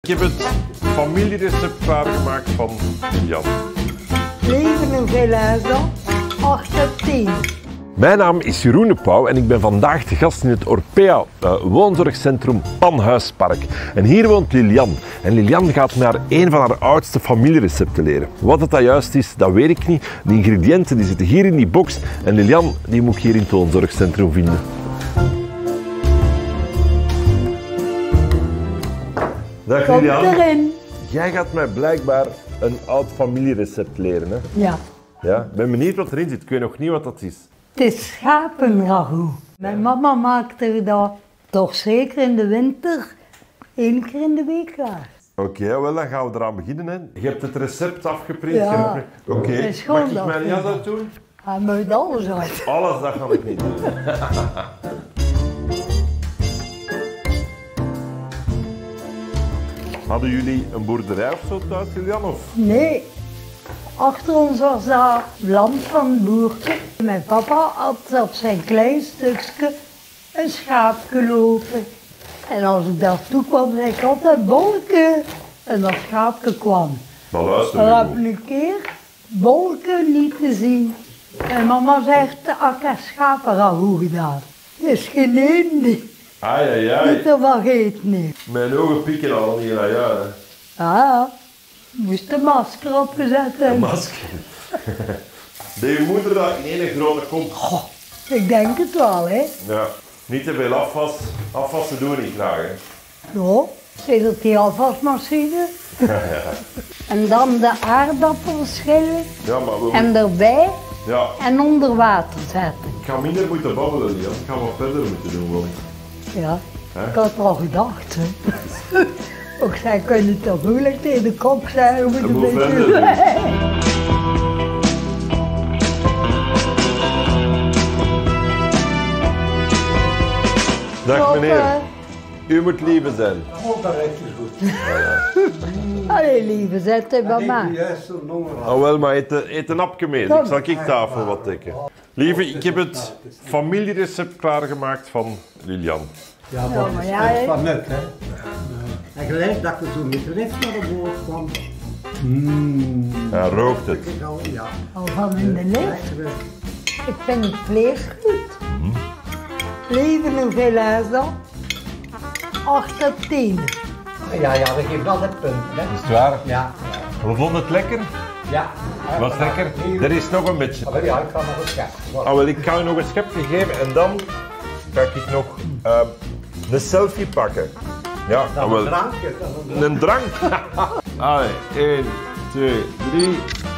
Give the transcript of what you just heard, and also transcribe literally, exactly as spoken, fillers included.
Ik heb het familierecept klaargemaakt van Lilian. Leven en veel huizen, achter tien. Mijn naam is Jeroen de Pauw en ik ben vandaag te gast in het Orpea uh, woonzorgcentrum Panhuispark. En hier woont Lilian. En Lilian gaat naar een van haar oudste familierecepten leren. Wat het dat juist is, dat weet ik niet. De ingrediënten die zitten hier in die box en Lilian die moet ik hier in het woonzorgcentrum vinden. Dag Kom Lilian. erin. Jij gaat mij blijkbaar een oud familierecept leren, hè? Ja, Ja, ik ben benieuwd wat erin zit. Ik weet nog niet wat dat is. het is schapenragout. Mijn mama maakte dat toch zeker in de winter één keer in de week klaar. Oké, okay, wel, dan gaan we eraan beginnen. Hè. Je hebt het recept afgeprint. Ja. Oké, okay. Is goed, Mag ik dat mijn vind jas ik. uit doen? Hij moet alles uit. Alles, dat ga ik niet doen. Hadden jullie een boerderij of zo thuis, Lilian? Of? Nee, achter ons was dat land van het boertje. Mijn papa had op zijn klein stukje een schaapje lopen. En als ik daartoe kwam, zei ik altijd bolken. En dat schaapje kwam. Maar luister, Dan heb ik een keer bolken niet te zien. En mama zegt, ik heb schapenragout gedaan. Het is geen één. Ai, ai, ai. Niet te vergeten. Nee. Mijn ogen pieken al niet naar jou. Hè. Ah, moest de masker opgezet Een hebben. masker. Deed je moeder dat in één grote kom? Goh, ik denk het wel, hè. Ja. Niet te veel afwas. Afwassen doen we niet graag, hè. Ja, zit het die afwasmachine. En dan de aardappels schillen Ja, maar we... en erbij Ja. en onder water zetten. Ik ga minder moeten babbelen, Lilian. Ik ga wat verder moeten doen, wil ik. Ja, Hè? ik had al gedacht, hè. Ook zij kunnen toch moeilijk tegen de kop zijn om het Dat een moet verder beetje... doen. Dag meneer. U moet lieve zijn. Oh, dat rijdt je goed. Allee, lieve, zet het bij mij. Juist een nummer. Oh wel, maar eet, eet een hapje mee. Kom. Ik zal ik tafel wat dekken. Lieve, ik heb het familierecept klaargemaakt van Lilian. Ja, maar Ja, dat maar is ja, echt hè. van net, hè. En gelijk dat ik zo met recht naar de boord kwam. Mmm. Hij rookt het. Ja. Al van in de lift. Lekker. Ik vind het vlees goed. Leven en veel huizen. Achter tien. Ja, ja, we geven altijd punten, hè. Is het waar? Ja. We vonden het lekker. Ja. Was het lekker? Er is nog een beetje. Maar ja, ik ga nog eens kijken. Ah, wel, ik ga u nog een schepje geven en dan ga ik nog ehm, een selfie pakken. Ja, ah, Dan wel. een drankje. dan een Een drank. Allee, één, twee, drie.